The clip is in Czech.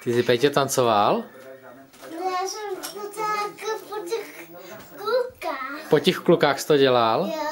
Ty jsi Peťo tancoval? Já jsem to tak po těch klukách. Po těch klukách jsi to dělal? Jo.